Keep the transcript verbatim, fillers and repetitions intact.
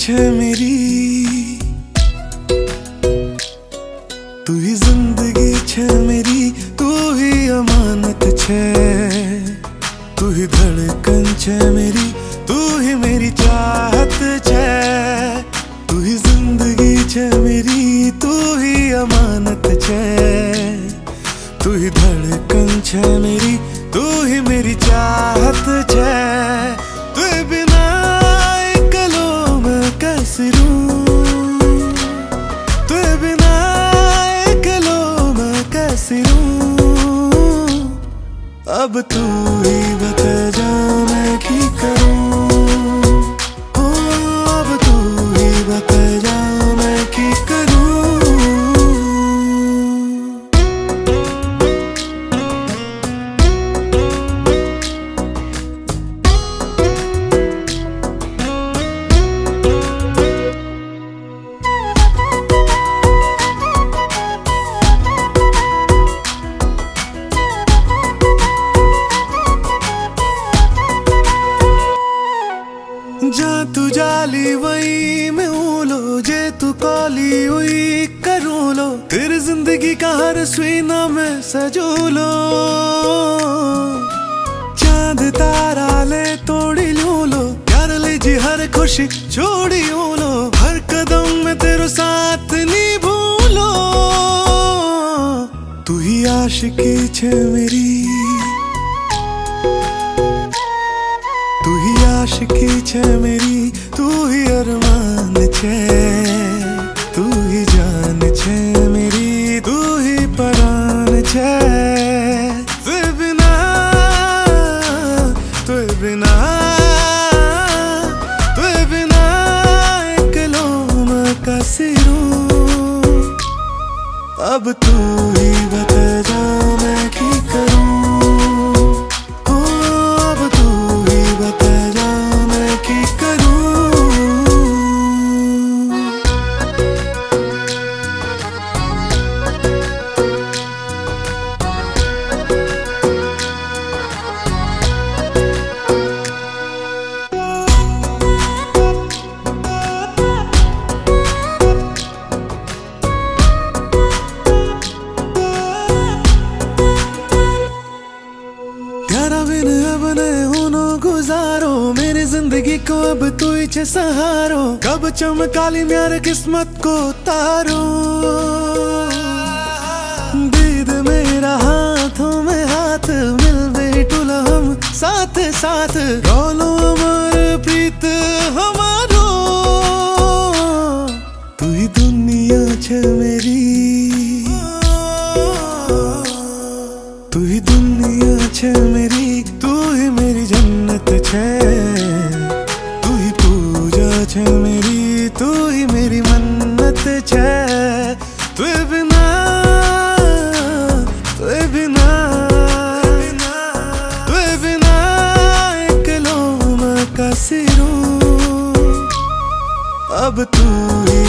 छे मेरी, तू ही जिंदगी छे मेरी, तू ही अमानत छे, तू ही धड़कन छे मेरी, तू ही मेरी चाहत छे, तू ही जिंदगी छे मेरी, तू ही अमानत छे, तू ही धड़कन छे मेरी, तू ही मेरी चाहत छे। तू बिना एकलो मैं कैसे रहूं, तू बिना एकलो मैं कैसे रहूं, अब तू ही बता जा मैं की करूं, ओ अब तू ही बता जा मैं की करूं। जा तू जाली वही मैं लो, जे तू कॉली हुई करूँ लो, तेरी जिंदगी का हर सीना में सजू लो, चांद तारा ले तोड़ी लूं लो, प्यार ले जी हर खुशी छोड़ी लो, हर कदम में तेरे साथ निभू लो, तू ही आशिकी छे मेरी, तू ही आशिकी छे मेरी, तू ही अरमान छे, तू ही जान छे मेरी, तू ही परान छे। तू बिना तू बिना तू बिना एकलो मैं कैसे रहूं, अब तू ही बता जा मैं की करूं, गुजारो मेरी जिंदगी को अब तू ही छे सहारो, कब चमकाली म्यार किस्मत को तारो, दीद मेरा हाथों में हाथ मिल बैठुल हम साथ साथ, रोलो अमर प्रीत हमारो, तू ही दुनिया छे मेरी, तू ही दुनिया छे मेरी, तू ही मेरी जन्नत छे, तू ही पूजा छे मेरी, तू ही मेरी मन्नत छे। तू बिना तू बिना तू बिना एकलो मैं कैसे रहूं, अब तू ही